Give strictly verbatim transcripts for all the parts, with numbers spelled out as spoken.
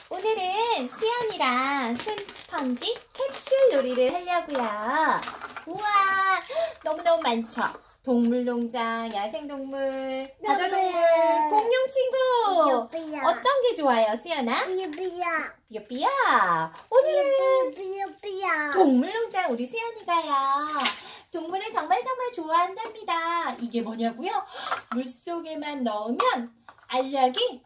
오늘은 수연이랑 스펀지 캡슐 놀이를 하려고요. 우와, 너무너무 많죠? 동물농장, 야생동물, 바다동물, 공룡 친구. 삐요삐요. 어떤 게 좋아요, 수연아? 삐요삐요. 삐요삐요. 오늘은 삐요삐요. 동물농장 우리 수연이가요. 동물을 정말 정말 좋아한답니다. 이게 뭐냐고요? 물속에만 넣으면 알약이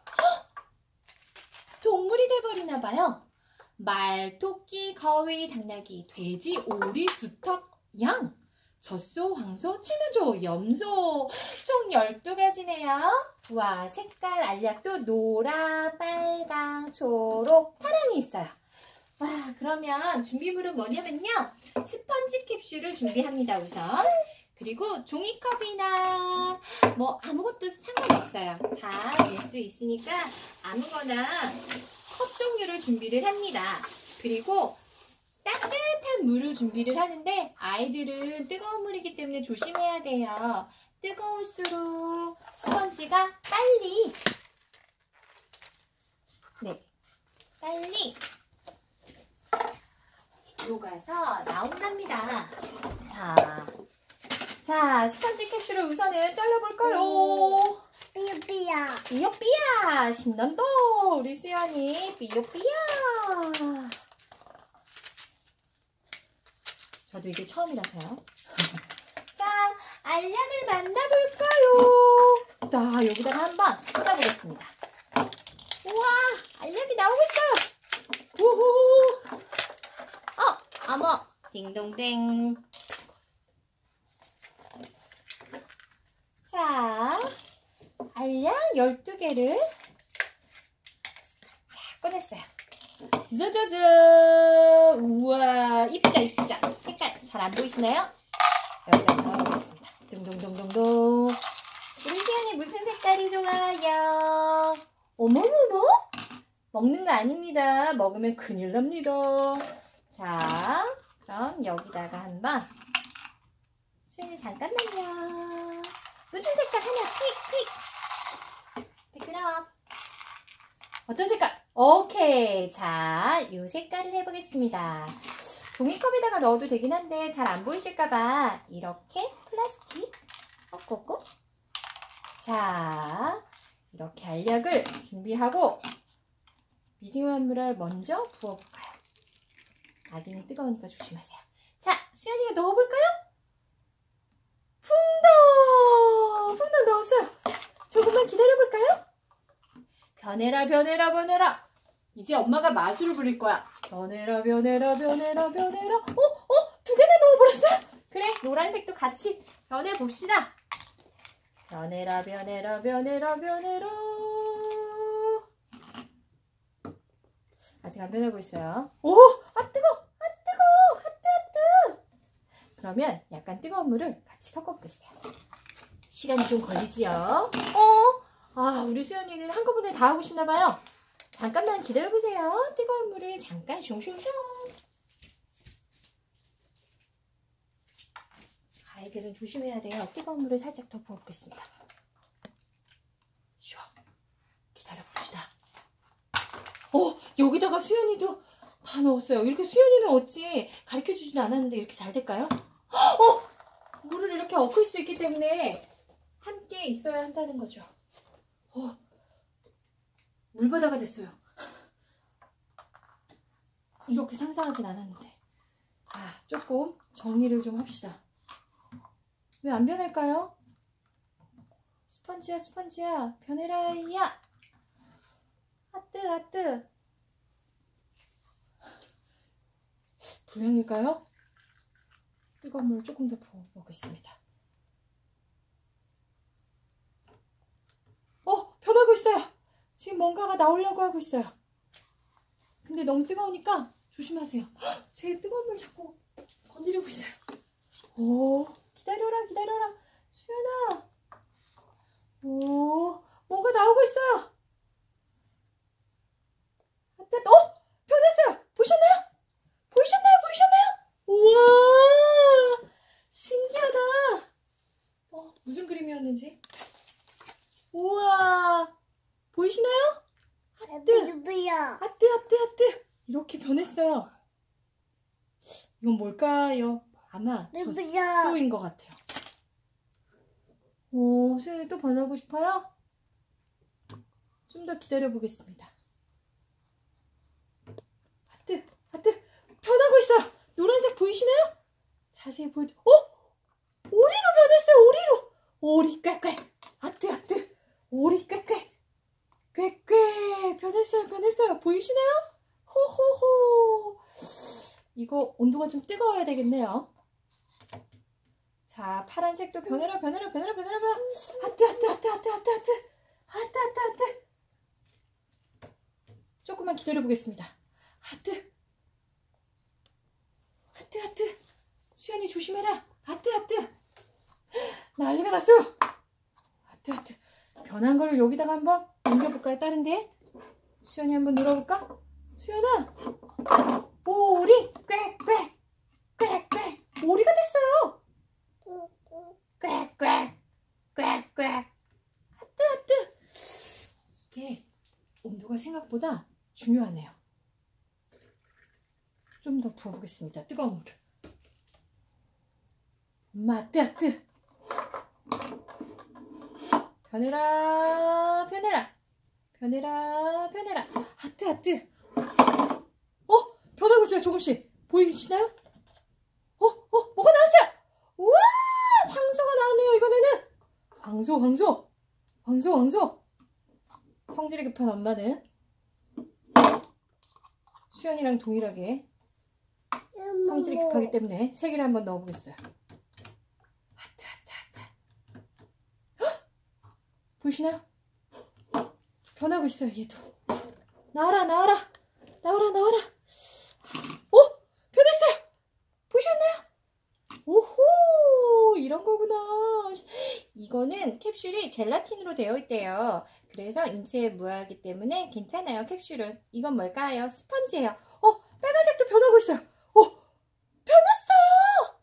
동물이 돼버리나 봐요. 말, 토끼, 거위, 당나귀, 돼지, 오리, 수탉, 양, 젖소, 황소, 칠면조, 염소 총 열두 가지네요. 와, 색깔 알약도 노라, 빨강, 초록, 파랑이 있어요. 와, 그러면 준비물은 뭐냐면요. 스펀지 캡슐을 준비합니다, 우선. 그리고 종이컵이나 뭐 아무것도 상관없어요. 다 낼 수 있으니까 아무거나 컵 종류를 준비를 합니다. 그리고 따뜻한 물을 준비를 하는데 아이들은 뜨거운 물이기 때문에 조심해야 돼요. 뜨거울수록 스펀지가 빨리 네, 빨리 녹아서 나온답니다. 자, 자, 스펀지 캡슐을 우선은 잘라볼까요? 삐요삐요. 삐요삐야! 신난다! 우리 수연이 삐요삐야! 저도 이게 처음이라서요. 자, 알약을 만나볼까요? 자, 여기다가 한번 쏟아보겠습니다. 우와! 알약이 나오고 있어요! 우후! 어! 어머! 딩동댕! 자, 알약 열두 개를 자, 꺼냈어요. 짜자잔! 우와, 이쁘죠, 이쁘죠? 색깔 잘 안 보이시나요? 여기다 넣어보겠습니다. 동동동동동. 우리 수연이 무슨 색깔이 좋아요? 어머머머? 먹는 거 아닙니다. 먹으면 큰일 납니다. 자, 그럼 여기다가 한번 수연이 잠깐만요. 무슨 색깔 하나 픽! 픽! 미끄러워. 어떤 색깔? 오케이. 자, 이 색깔을 해보겠습니다. 종이컵에다가 넣어도 되긴 한데 잘 안 보이실까봐 이렇게 플라스틱 꺾고 자, 이렇게 알약을 준비하고 미지근한 물을 먼저 부어볼까요? 아기는 뜨거우니까 조심하세요. 자, 수연이가 넣어볼까요? 풍덩! 풍덩 넣었어요. 조금만 기다려볼까요? 변해라 변해라 변해라. 이제 엄마가 마술을 부릴 거야. 변해라 변해라 변해라 변해라. 어? 어? 두 개나 넣어버렸어요? 그래, 노란색도 같이 변해봅시다. 변해라 변해라 변해라 변해라. 아직 안 변하고 있어요. 오! 아 뜨거! 아 뜨거! 하트 하트! 그러면 약간 뜨거운 물을 같이 섞어보겠어요. 시간이 좀 걸리지요? 어? 아, 우리 수연이는 한꺼번에 다 하고 싶나봐요. 잠깐만 기다려보세요. 뜨거운 물을 잠깐 숑숑숑. 아이들은 조심해야 돼요. 뜨거운 물을 살짝 더 부어보겠습니다. 슈, 기다려봅시다. 어, 여기다가 수연이도 다 넣었어요. 이렇게 수연이는 어찌 가르쳐주진 않았는데 이렇게 잘 될까요? 어! 물을 이렇게 엎을 수 있기 때문에 함께 있어야 한다는 거죠. 어, 물바다가 됐어요. 이렇게 상상하진 않았는데. 자, 조금 정리를 좀 합시다. 왜 안 변할까요? 스펀지야 스펀지야 변해라야. 하트 하트. 불량일까요? 뜨거운 물 조금 더 부어보겠습니다. 어, 변하고 있어요. 지금 뭔가가 나오려고 하고 있어요. 근데 너무 뜨거우니까 조심하세요. 헉, 제 뜨거운 물 자꾸 건드리고 있어요. 오, 기다려라 기다려라. 수연아. 오, 뭔가 나오고 있어요. 하트, 어? 변했어요. 보셨나요? 보이셨나요? 보이셨나요? 우와, 신기하다. 어, 무슨 그림이었는지. 우와, 보이시나요? 하트, 하트, 루비야. 하트, 하트, 하트. 이렇게 변했어요. 이건 뭘까요? 아마 저 루비야. 수인 것 같아요. 오, 수연이 또 변하고 싶어요? 좀 더 기다려 보겠습니다. 하트, 하트, 변하고 있어요. 노란색 보이시나요? 자세히 보여. 어? 오리로 변했어요. 오리로. 오리 꾀꾀. 하트, 하트. 오리 꾀꾀. 꾀꾀. 변했어요. 변했어요. 보이시나요? 호호호. 이거 온도가 좀 뜨거워야 되겠네요. 자, 파란색도 변해라, 변해라, 변해라, 변해라, 변해라. 하트, 하트, 하트, 하트, 하트, 하트. 하트, 하트, 하트. 조금만 기다려 보겠습니다. 하트. 하트, 하트. 수연이 조심해라. 하트, 하트. 난리가 났어요. 하트, 하트. 변한 걸 여기다가 한번 옮겨볼까요? 다른데? 수연이 한번 눌러볼까? 수연아. 오리. 꾀꾀. 꾀꾀. 오리가 됐어요. 꾀꾀. 꾀꾀. 하트, 하트. 이게 온도가 생각보다 중요하네요. 좀 더 부어보겠습니다. 뜨거운 물을. 엄마, 하트, 하트. 변해라, 변해라. 변해라, 변해라. 하트, 하트. 어? 변하고 있어요, 조금씩. 보이시나요? 어? 어? 뭐가 나왔어요? 우와! 황소가 나왔네요, 이번에는. 황소, 황소. 황소, 황소. 성질이 급한 엄마는 수연이랑 동일하게 성질이 급하기 때문에 세 개를 한번 넣어보겠어요. 하트, 하트, 하트. 헉! 보이시나요? 변하고 있어요, 얘도. 나와라, 나와라. 나와라, 나와라. 어? 변했어요. 보셨나요? 오호, 이런 거구나. 이거는 캡슐이 젤라틴으로 되어 있대요. 그래서 인체에 무해하기 때문에 괜찮아요, 캡슐은. 이건 뭘까요? 스펀지예요. 어, 빨간색도 변하고 있어요. 어, 변했어요.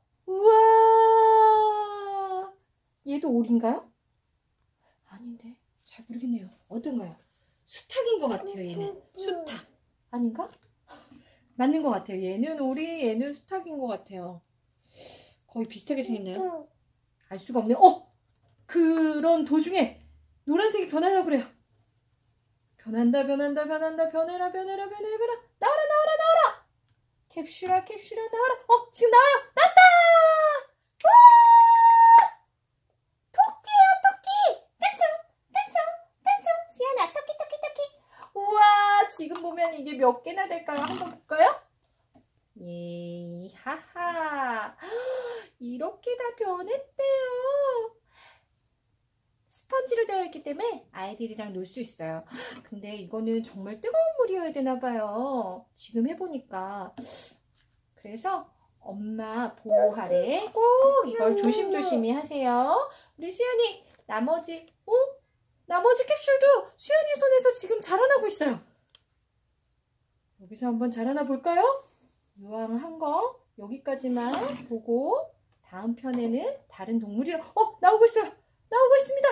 우와. 얘도 오리인가요? 아닌데, 잘 모르겠네요. 어떤가요? 수탉인 것 같아요, 얘는. 수탉. 아닌가? 맞는 것 같아요. 얘는 오리, 얘는 수탉인 것 같아요. 거의 비슷하게 생겼나요? 알 수가 없네요. 어! 그런 도중에 노란색이 변하려고 그래요. 변한다, 변한다, 변한다, 변해라, 변해라, 변해라, 변해라. 나와라, 나와라, 나와라. 캡슐아, 캡슐아, 나와라. 어, 지금 나와요. 났다! 와! 토끼야, 토끼. 깐총, 깐총, 깐총. 수연아, 토끼, 토끼, 토끼. 우와, 지금 보면 이게 몇 개나 될까요? 한번 볼까요? 예, 하하. 이렇게 다 변했대요. 스펀지로 되어 있기 때문에 아이들이랑 놀 수 있어요. 근데 이거는 정말 뜨거운 물이어야 되나 봐요. 지금 해보니까. 그래서 엄마 보호하래. 꼭 이걸 조심조심히 하세요. 우리 수연이 나머지, 어? 나머지 캡슐도 수연이 손에서 지금 자라나고 있어요. 여기서 한번 자라나 볼까요? 이왕 한 거 여기까지만 보고 다음 편에는 다른 동물이랑 어! 나오고 있어요! 나오고 있습니다!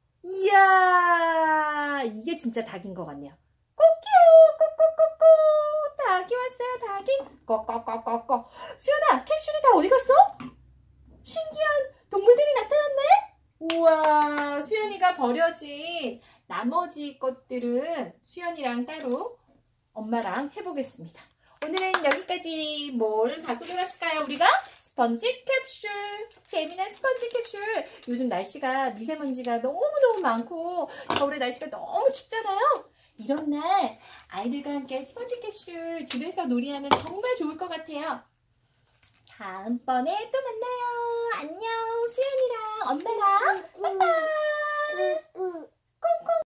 이야! 이게 진짜 닭인 것 같네요. 꼬끼요! 꼬꼬꼬꼬! 닭이 왔어요, 닭이! 꼬꼬꼬꼬꼬! 수연아! 캡슐이 다 어디 갔어? 신기한 동물들이 나타났네? 우와! 수연이가 버려진 나머지 것들은 수연이랑 따로 엄마랑 해보겠습니다. 오늘은 여기까지. 뭘 갖고 놀았을까요, 우리가? 스펀지 캡슐. 재미난 스펀지 캡슐. 요즘 날씨가 미세먼지가 너무너무 많고 겨울에 날씨가 너무 춥잖아요. 이런 날 아이들과 함께 스펀지 캡슐 집에서 놀이하면 정말 좋을 것 같아요. 다음번에 또 만나요. 안녕. 수연이랑 엄마랑 빠빠.